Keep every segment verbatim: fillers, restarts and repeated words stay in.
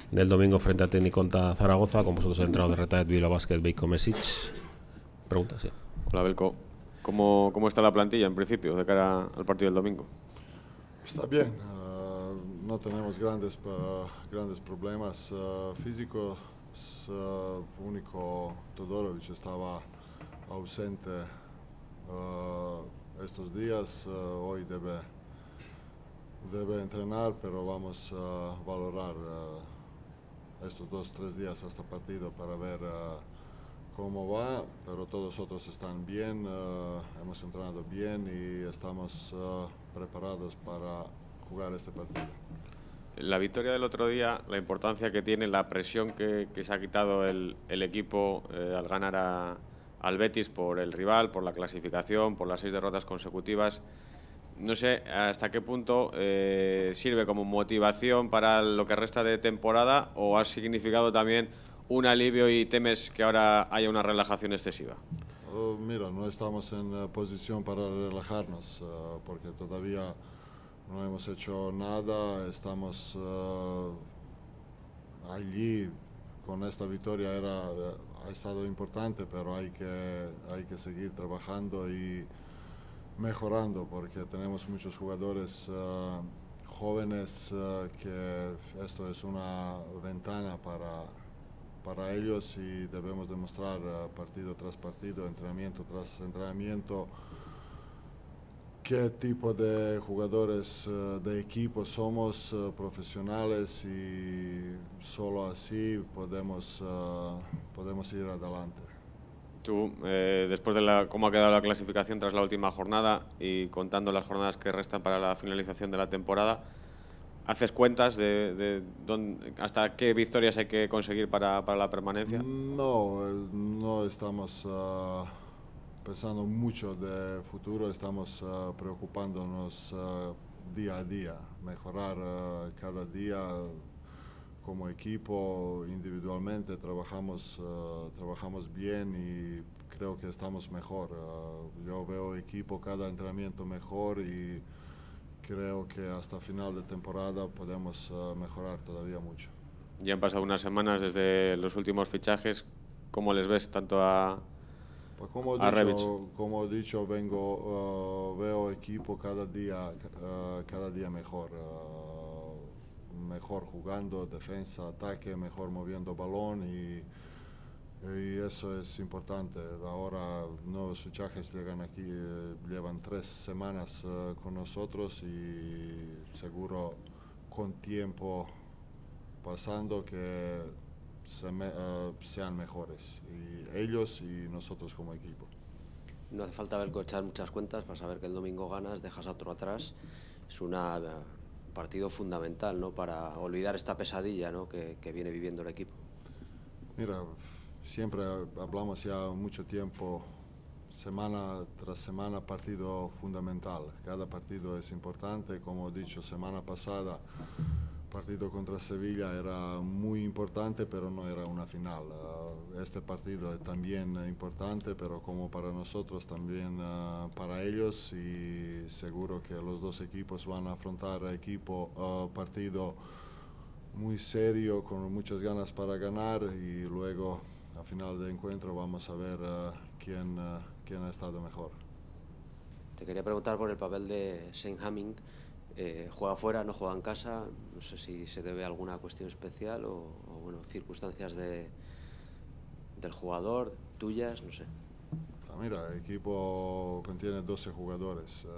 del domingo frente a Tecniconta Zaragoza. Con vosotros el entrenador de Retaet Bilbao Basket, Veiko Mesic. Pregunta, sí. Hola, Belko. ¿Cómo, ¿Cómo está la plantilla en principio de cara al partido del domingo? Está bien, uh, no tenemos grandes, uh, grandes problemas uh, físicos. Uh, único Todorovic estaba ausente uh, estos días. Uh, hoy debe, debe entrenar, pero vamos a valorar uh, estos dos, tres días hasta partido para ver uh, cómo va, pero todos otros están bien, uh, hemos entrenado bien y estamos uh, preparados para jugar este partido. La victoria del otro día, la importancia que tiene, la presión que, que se ha quitado el, el equipo eh, al ganar a, al Betis por el rival, por la clasificación, por las seis derrotas consecutivas. No sé hasta qué punto eh, sirve como motivación para lo que resta de temporada o ha significado también un alivio y temes que ahora haya una relajación excesiva. Uh, mira, no estamos en uh, posición para relajarnos uh, porque todavía no hemos hecho nada, estamos uh, allí con esta victoria, era, uh, ha estado importante, pero hay que, hay que seguir trabajando y mejorando porque tenemos muchos jugadores uh, jóvenes uh, que esto es una ventana para, para ellos y debemos demostrar uh, partido tras partido, entrenamiento tras entrenamiento, qué tipo de jugadores uh, de equipo somos, uh, profesionales, y solo así podemos, uh, podemos ir adelante. Tú, eh, después de la, cómo ha quedado la clasificación tras la última jornada y contando las jornadas que restan para la finalización de la temporada, ¿haces cuentas de, de dónde, hasta qué victorias hay que conseguir para, para la permanencia? No, no estamos uh, pensando mucho de futuro, estamos uh, preocupándonos uh, día a día, mejorar uh, cada día como equipo, individualmente trabajamos, uh, trabajamos bien y creo que estamos mejor. Uh, yo veo equipo cada entrenamiento mejor y creo que hasta final de temporada podemos uh, mejorar todavía mucho. Ya han pasado unas semanas desde los últimos fichajes. ¿Cómo les ves tanto a, Pues como a he Rebic? dicho, como he dicho vengo, uh, veo equipo cada día, uh, cada día mejor. Uh, mejor jugando, defensa, ataque, mejor moviendo balón y, y eso es importante. Ahora nuevos fichajes llegan aquí, eh, llevan tres semanas uh, con nosotros y seguro con tiempo pasando que se me, uh, sean mejores, y ellos y nosotros como equipo. No hace falta ver echar muchas cuentas para saber que el domingo ganas, dejas a otro atrás. Es una, un partido fundamental, ¿no?, para olvidar esta pesadilla, ¿no?, que, que viene viviendo el equipo. Mira, siempre hablamos ya mucho tiempo, semana tras semana, partido fundamental. Cada partido es importante, como he dicho semana pasada. Partido contra Sevilla era muy importante, pero no era una final. Uh, este partido es también importante, pero como para nosotros, también uh, para ellos, y seguro que los dos equipos van a afrontar equipo, uh, partido muy serio, con muchas ganas para ganar, y luego a final de encuentro vamos a ver uh, quién, uh, quién ha estado mejor. Te quería preguntar por el papel de Saint Hamming. Eh, juega fuera, no juega en casa, no sé si se debe a alguna cuestión especial o, o bueno, circunstancias de, del jugador, tuyas, no sé. Ah, mira, el equipo contiene doce jugadores.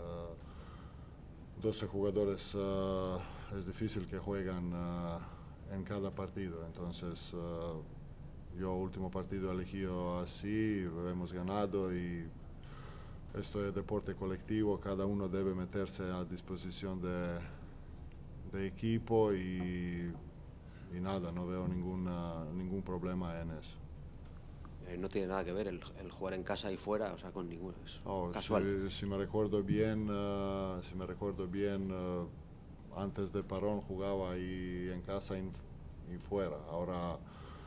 Uh, doce jugadores uh, es difícil que juegan uh, en cada partido, entonces uh, yo último partido elegido así, hemos ganado, y esto es deporte colectivo, cada uno debe meterse a disposición de, de equipo y, y nada, no veo ninguna, ningún problema en eso. Eh, no tiene nada que ver el, el jugar en casa y fuera, o sea, con ninguno, es oh, casual. Si, si me recuerdo bien, uh, si me recuerdo bien, uh, antes del parón jugaba ahí en casa y, y fuera. Ahora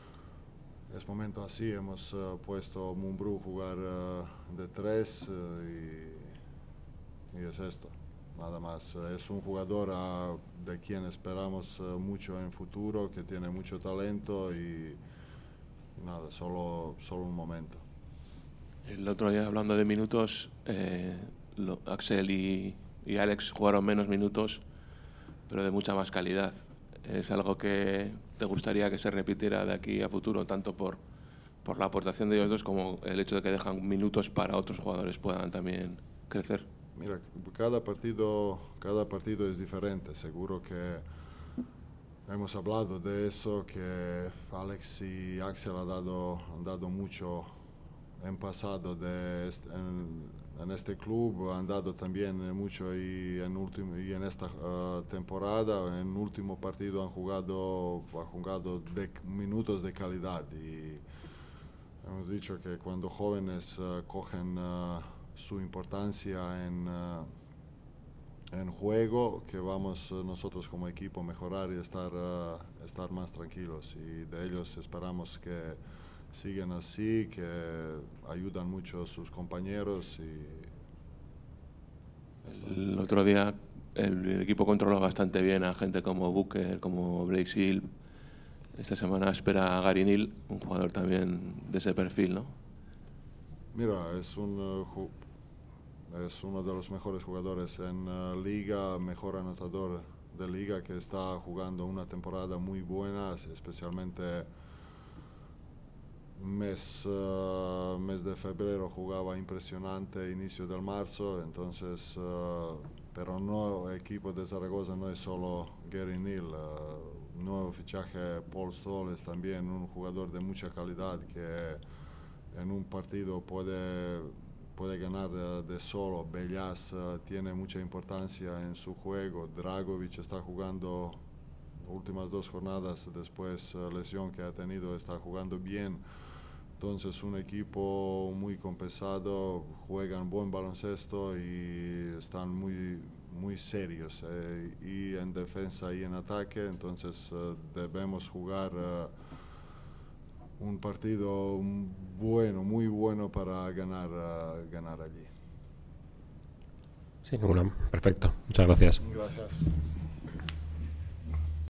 es momento así, hemos uh, puesto Mumbrú jugar uh, de tres uh, y, y es esto. nada más. Es un jugador uh, de quien esperamos uh, mucho en futuro, que tiene mucho talento y, y nada, solo, solo un momento. El otro día, hablando de minutos, eh, lo, Axel y, y Alex jugaron menos minutos, pero de mucha más calidad. ¿Es algo que te gustaría que se repitiera de aquí a futuro, tanto por, por la aportación de ellos dos como el hecho de que dejan minutos para otros jugadores puedan también crecer? Mira, cada partido, cada partido es diferente. Seguro que hemos hablado de eso, que Alex y Axel han dado, han dado mucho en pasado de este, en, en este club, han dado también mucho y en, último, y en esta uh, temporada, en el último partido han jugado, han jugado de, minutos de calidad y hemos dicho que cuando jóvenes uh, cogen uh, su importancia en, uh, en juego, que vamos uh, nosotros como equipo mejorar y estar, uh, estar más tranquilos, y de ellos esperamos que siguen así, que ayudan mucho a sus compañeros. Y el otro día el, el equipo controló bastante bien a gente como Booker, como Blake Hill. Esta semana espera a Gary Neal, un jugador también de ese perfil, ¿no? Mira, es, un, uh, es uno de los mejores jugadores en la uh, liga, mejor anotador de liga, que está jugando una temporada muy buena, especialmente mes, uh, mes de febrero jugaba impresionante, inicio del marzo, entonces, uh, pero no, el equipo de Zaragoza no es solo Gary Neal, uh, nuevo fichaje Paul Stoll es también un jugador de mucha calidad que en un partido puede, puede ganar de, de solo. Bellas uh, tiene mucha importancia en su juego, Dragovic está jugando últimas dos jornadas después uh, lesión que ha tenido, está jugando bien. Entonces un equipo muy compensado, juegan buen baloncesto y están muy, muy serios eh, y en defensa y en ataque, entonces uh, debemos jugar uh, un partido bueno, muy bueno para ganar, uh, ganar allí. Sin ninguna. Perfecto. Muchas gracias. Gracias.